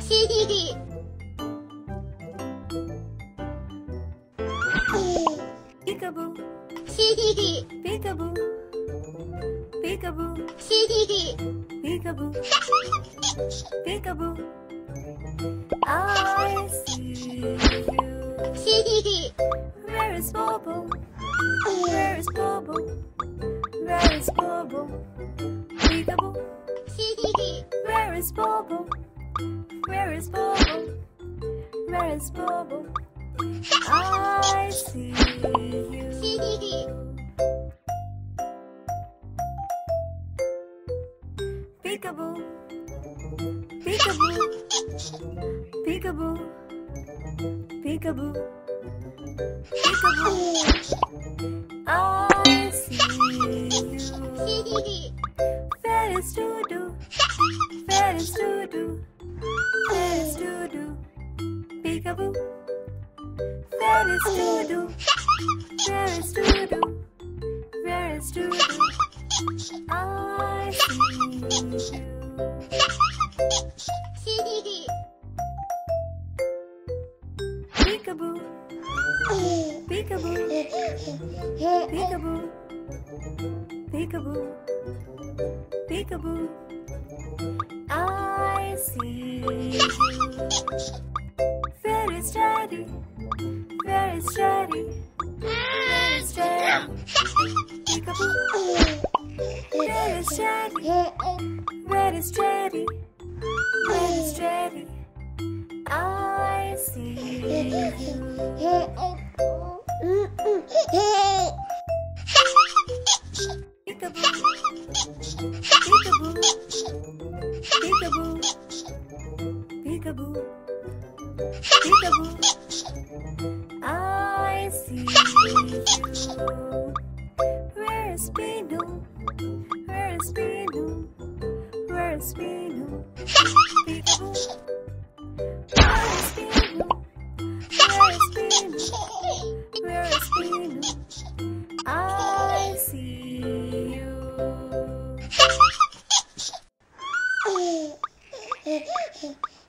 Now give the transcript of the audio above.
Peekaboo. Peekaboo. Peekaboo. Peekaboo. Peekaboo. I see you. Where is Bobo? Where is Bobo? Where is Bobo? Peekaboo. Where is Bobo? Where is Bobo? Where is Bobo? I see you. Peekaboo. Peekaboo. Peekaboo. Peekaboo. Peekaboo. I see you. Where is Doodoo? Where is Doodoo? Where is Doodoo? Peekaboo. Where is Doodoo? Where is Doodoo? Where is Doodoo? I see you. Peekaboo. Peekaboo. Peekaboo. Peekaboo. Peekaboo. I see you. Where is Daddy? Where is Daddy? Where is Daddy? Peekaboo. Where is Daddy? Where is Daddy? Where is Daddy? I see you. Peekaboo. Peekaboo. Peekaboo. Peekaboo. Peekaboo. I see you. Where is Beano? Where is Beano? Where is Beano? Peekaboo. Where is Beano? Where is Beano? Where is Beano? I see you.